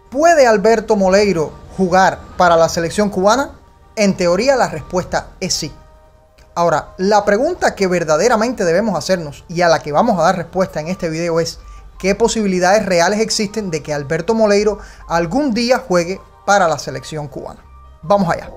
¿Puede Alberto Moleiro jugar para la selección cubana? En teoría la respuesta es sí. Ahora, la pregunta que verdaderamente debemos hacernos y a la que vamos a dar respuesta en este video es ¿qué posibilidades reales existen de que Alberto Moleiro algún día juegue para la selección cubana? Vamos allá.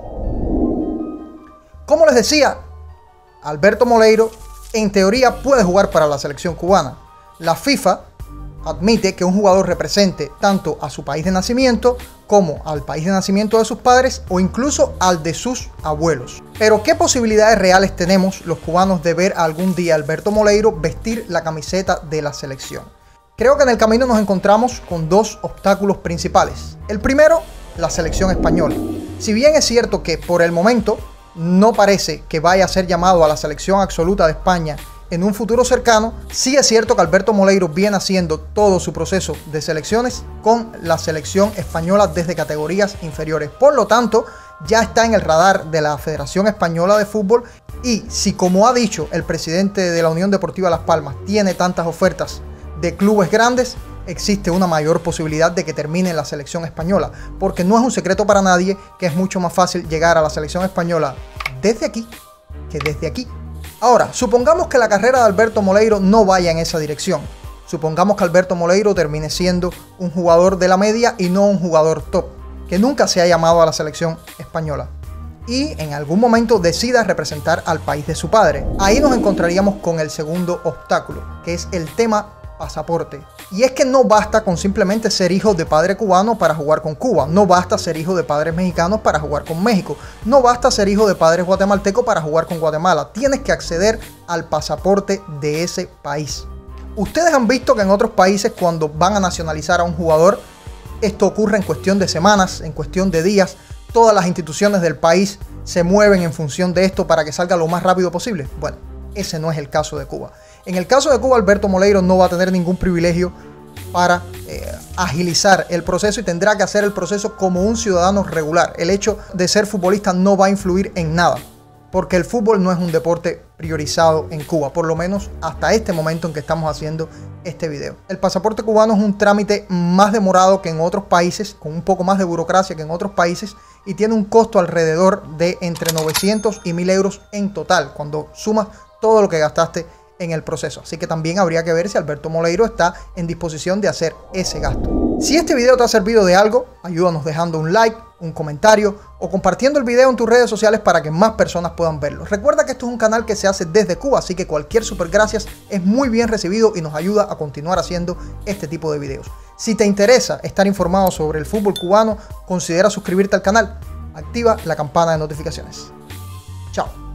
Como les decía, Alberto Moleiro en teoría puede jugar para la selección cubana. La FIFA admite que un jugador represente tanto a su país de nacimiento como al país de nacimiento de sus padres o incluso al de sus abuelos. Pero ¿qué posibilidades reales tenemos los cubanos de ver algún día a Alberto Moleiro vestir la camiseta de la selección? Creo que en el camino nos encontramos con dos obstáculos principales. El primero, la selección española. Si bien es cierto que por el momento no parece que vaya a ser llamado a la selección absoluta de España en un futuro cercano, sí es cierto que Alberto Moleiro viene haciendo todo su proceso de selecciones con la selección española desde categorías inferiores. Por lo tanto, ya está en el radar de la Federación Española de Fútbol y si, como ha dicho el presidente de la Unión Deportiva Las Palmas, tiene tantas ofertas de clubes grandes, existe una mayor posibilidad de que termine en la selección española, porque no es un secreto para nadie que es mucho más fácil llegar a la selección española desde aquí que desde aquí. Ahora, supongamos que la carrera de Alberto Moleiro no vaya en esa dirección. Supongamos que Alberto Moleiro termine siendo un jugador de la media y no un jugador top, que nunca se ha llamado a la selección española y en algún momento decida representar al país de su padre. Ahí nos encontraríamos con el segundo obstáculo, que es el tema pasaporte. Y es que no basta con simplemente ser hijo de padre cubano para jugar con Cuba, no basta ser hijo de padres mexicanos para jugar con México, no basta ser hijo de padres guatemaltecos para jugar con Guatemala, tienes que acceder al pasaporte de ese país. Ustedes han visto que en otros países cuando van a nacionalizar a un jugador, esto ocurre en cuestión de semanas, en cuestión de días, todas las instituciones del país se mueven en función de esto para que salga lo más rápido posible. Bueno, ese no es el caso de Cuba. En el caso de Cuba, Alberto Moleiro no va a tener ningún privilegio para agilizar el proceso y tendrá que hacer el proceso como un ciudadano regular. El hecho de ser futbolista no va a influir en nada, porque el fútbol no es un deporte priorizado en Cuba, por lo menos hasta este momento en que estamos haciendo este video. El pasaporte cubano es un trámite más demorado que en otros países, con un poco más de burocracia que en otros países, y tiene un costo alrededor de entre 900 y 1000 euros en total, cuando sumas todo lo que gastaste en el proceso. Así que también habría que ver si Alberto Moleiro está en disposición de hacer ese gasto. Si este video te ha servido de algo, ayúdanos dejando un like, un comentario o compartiendo el video en tus redes sociales para que más personas puedan verlo. Recuerda que esto es un canal que se hace desde Cuba, así que cualquier super gracias es muy bien recibido y nos ayuda a continuar haciendo este tipo de videos. Si te interesa estar informado sobre el fútbol cubano, considera suscribirte al canal, activa la campana de notificaciones. Chao.